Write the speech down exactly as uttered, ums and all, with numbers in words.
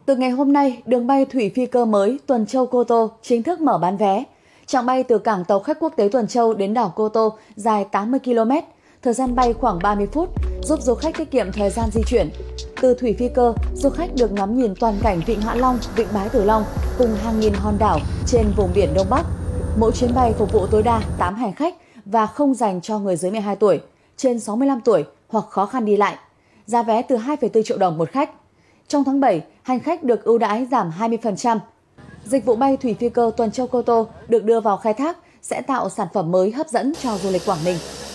Từ ngày hôm nay, đường bay thủy phi cơ mới Tuần Châu - Cô Tô chính thức mở bán vé. Chặng bay từ cảng tàu khách quốc tế Tuần Châu đến đảo Cô Tô dài tám mươi ki lô mét, thời gian bay khoảng ba mươi phút, giúp du khách tiết kiệm thời gian di chuyển. Từ thủy phi cơ, du khách được ngắm nhìn toàn cảnh Vịnh Hạ Long, Vịnh Bái Tử Long cùng hàng nghìn hòn đảo trên vùng biển Đông Bắc. Mỗi chuyến bay phục vụ tối đa tám hành khách và không dành cho người dưới mười hai tuổi, trên sáu mươi lăm tuổi hoặc khó khăn đi lại. Giá vé từ hai phẩy bốn triệu đồng một khách. Trong tháng bảy, hành khách được ưu đãi giảm hai mươi phần trăm. Dịch vụ bay thủy phi cơ Tuần Châu - Cô Tô được đưa vào khai thác sẽ tạo sản phẩm mới hấp dẫn cho du lịch Quảng Ninh.